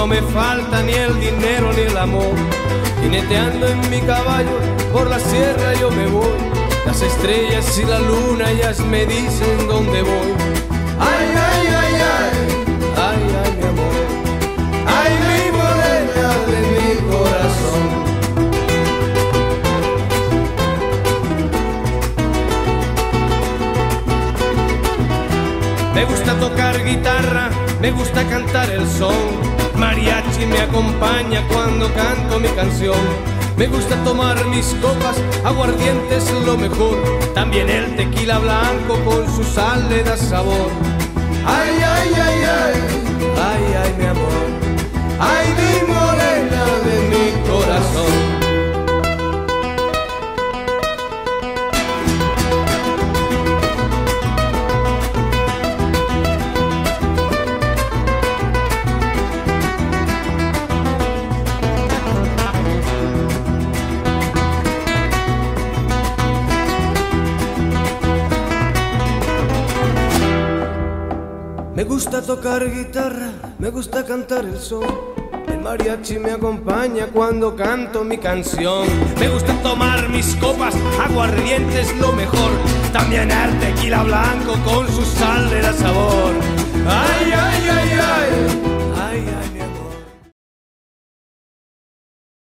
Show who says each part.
Speaker 1: no me falta ni el dinero ni el amor. Jineteando en mi caballo por la sierra yo me voy. Las estrellas y la luna ellas me dicen dónde voy. Ay, ay, ay, ay, ay, ay, mi amor. Ay, mi morena de mi corazón. Me gusta tocar guitarra, me gusta cantar el son. Mariachi me acompaña cuando canto mi canción. Me gusta tomar mis copas, aguardiente es lo mejor. También el tequila blanco con su sal le da sabor. Ay, ay, ay, ay, ay, ay, mi amor. Ay, mi morena de mi corazón. Me gusta tocar guitarra, me gusta cantar el son. El mariachi me acompaña cuando canto mi canción. Me gusta tomar mis copas, aguardiente es lo mejor. También el tequila blanco con su sal